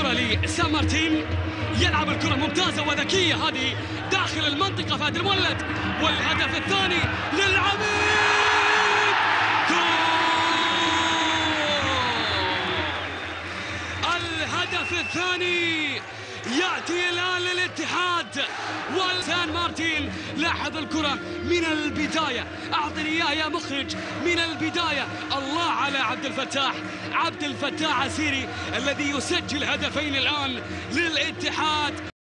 الكرة لسان مارتين، يلعب الكرة ممتازة وذكية هذه داخل المنطقة فهد المولد، والهدف الثاني للعميد. الهدف الثاني يأتي الآن للاتحاد وسان مارتين. لاحظ الكرة من البداية، أعطني إياه يا مخرج من البداية. الله على عبد الفتاح عسيري الذي يسجل هدفين الآن للاتحاد.